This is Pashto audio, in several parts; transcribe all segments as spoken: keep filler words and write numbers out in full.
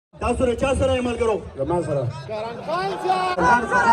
تاسو له چا سره عمل کرو؟ زما سره کرن خان سره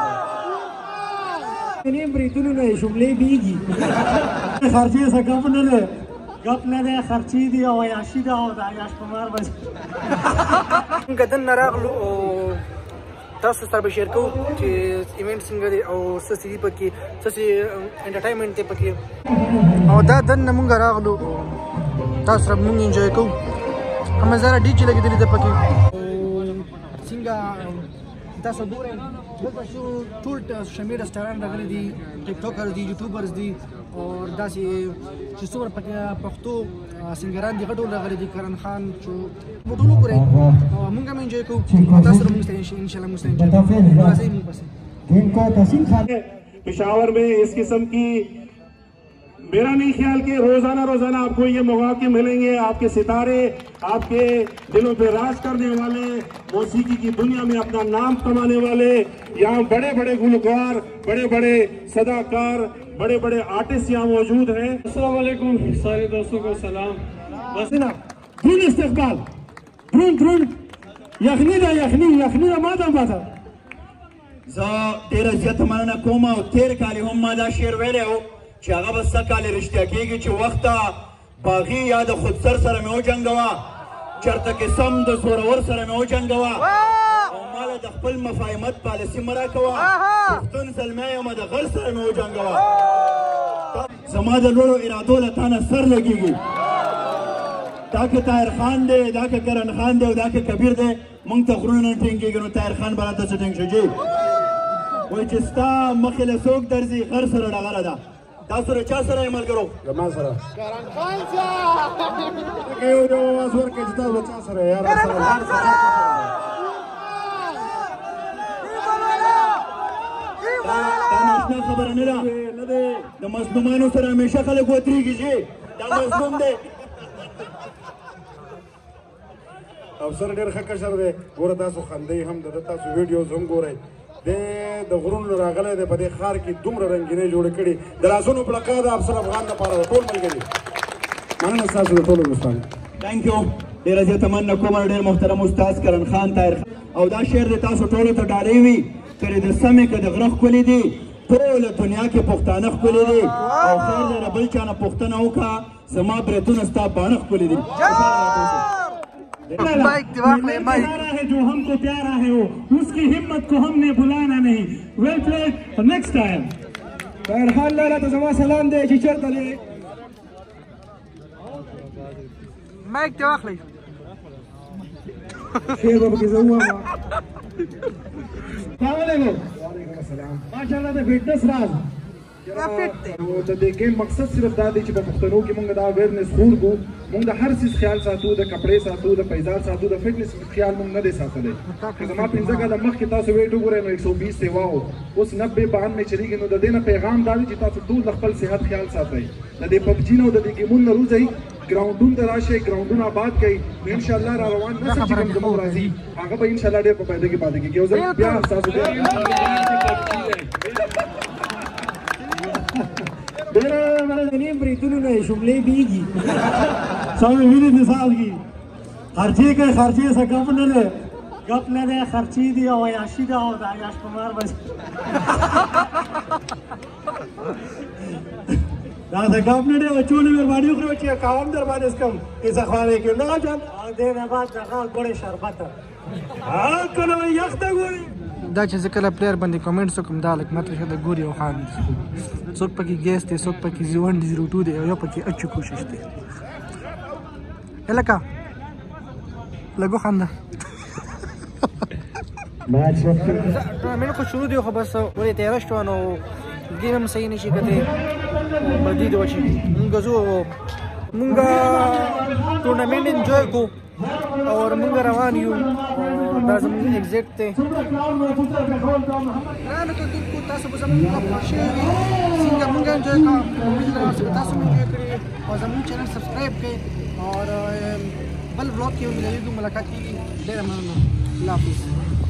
نیم بریتونو نه شملې بیږي خرچې څه ګپ نه دی ګپ نه دی خرچې دي او عیاشي ده او د عیاش په مار باندې موږ دننه راغلو او تاسو سره به شیر کوو چې ایونټ څنګه دی او څه څه دي پکې څه څه انټرټینمنټ دی پکې او دا دننه موږ راغلو تاسو سره موږ انجوی کوو هم زره ډي جی لګېدلې ده پکې څنګه تاسو ګورئ دلته شو ټول شمیر رسټورانټ راغلي دي ټیک ټاکرز دي یوټیوبرز دي او داسې چې څومره پکې پښتو سنګران دي غټول راغلي دي کرن خان چې ټول وګورئ او موږ هم انجوی کوو تاسو سره موږ سره ان شاء الله موږ سره انجوی کوو راځئ موږ پسې पेशावर में इस किस्म की मेरा नहीं ख्याल कि रोजाना रोजाना आपको ये मौके मिलेंगे। आपके सितारे आपके दिलों पे राज करने वाले, मौसीकी की दुनिया में अपना नाम कमाने वाले, यहाँ बड़े बड़े गुलकार, बड़े बड़े सदाकार, बड़े बड़े आर्टिस्ट यहाँ मौजूद हैं। अस्सलाम वालेकुम सारे दोस्तों को सलाम। बस ना ध्रुन इस्तेकबाल ध्रुन ध्रुन यखनी दा यखनी यखनी दा माता माता زه ډېره زیاته مننه کوم او تېر کال هم ما دا شعر ویلی و چې هغه به سږ کال رښتیا کېږي چې وخته باغي یا د خودسر سره مې وجنګوه چېرته کې سم د زورور سره مې وجنګوه او ما له د خپل مفاهمت پالیسي مه راکوه پښتون زلمی یم د غر سره مې وجنګوه زما د لوړو ارادو له تا نه سر لګېږي دا که طاهر خان دی دا که کرن خان دی او دا که کبیر دی موږ ته غرونه نه ټینګېږي نو طاهر خان به راته څه ټینګ شو جي وایي چې ستا مخې له څوک درځي غر سره ډغره ده تاسو له چا سره عمل کرو؟ زما سره کرن خان سره یو یو آواز ورکړئ چې تاسو له چا سره یار سره دا ناشنا خبره نه ده د مظلومانو سره همیشه خلک ودرېږي جي دا مظلوم دی افسر ډېر ښه کشر دی ګوره تاسو خندئ هم د ده تاسو ویډیوز هم ګورئ دی د غرونو راغلی دی په دې ښار کې دومره رنګینۍ جوړې کړي د لاسونو پړکا د افسر افغان لپاره د ټول ملګري مننه ستاسو د ټولو دوستانو تھینک یو ډېره زیاته مننه کوم ډېر محترم استاد کرن خان طاهر او دا شعر د تاسو ټولو ته ډالۍ وي که د سمې که د غره ښکلي دي ټوله دنیا کې پښتانه ښکلي دي او خیر دی له بل چا نه پوښتنه وکړه زما بریتونه ستا باڼه ښکلي دي مائک دی واخلئ مائک है जो हमको प्यारा है वो उसकी हिम्मत को हमने भुलाना नहीं वेल प्लेड नेक्स्ट टाइम طاهر خان لاله ته زما سلام دی چې چېرته دی مائک دی واخلئ شعر به پکې زه ووایم السلام علیکم ماشاءالله د فټنس راز نو د دې ګیم مقصد صرف دا دی چې په پښتنو کې موږ دا اویرنس خور کو موږ د هر څیز خیال ساتو د کپړې ساتو د پیزار ساتو د فټنس خیال موږ نه دی ساتلی زما پنځه کاله مخکې تاسو ویټ وګورئ نو ایک سو بیس سیوا و اوس نبې بانوې چلیږي نو د دې نه پیغام دا دی چې تاسو ټول د خپل صحت خیال ساتئ د دې پبجي نه او د دې ګیمونو نه روزئ ګراونډونو ته راشئ ګراونډونه آباد کړئ نو انشاءالله را روان نسل چې کوم زموږ راځي هغه به انشاءالله ډېر په فایده کې پاتې کېږي یو ځل بیا ستاسو ډېره نیم بریتونو نه شملې بیږي سمې وینې مثال کې خرچې کوي خرچې څه ګپ نه دی ګپ نه دی خرچې دي او عیاشي ده او د عیاش په مار باندې دا د ګپ نه دی چونې مهرباني وکړئ چې کاوم در باندې اسکم کیسه خوانې کې نه جان دې نه بعد دغه ګوړې شربت ها کله یخ ته ګوري دا چې زه کله پلیر باندې کمنټس وکړم دا لږ ماته ښه د ګوري او خان څوک پکې ګیس دی څوک پکې زیون دی زیرو ټو دی او یو پکې اچو کوشش دی هلکه لږ وخانده ټورنامنټ خو شروع دی خو بس ولې تیاره شوه نو ګیم هم صحیح نشي کتلی بدي دی وچې مونږ ځو مونږ ټورنامنټ انجوی کوو او مونږ روان یو دا زموږ ایگزیټ دی ګرانو کتونکو تاسو به زموږ خوښ وي څنګه مونږ انجوی کوو تاسو مو انجوی کړي او زموږ چینل سبسکرایب کړئ او بل بلاګ کې ملاقات کیږي ډېره مننه الله حافظ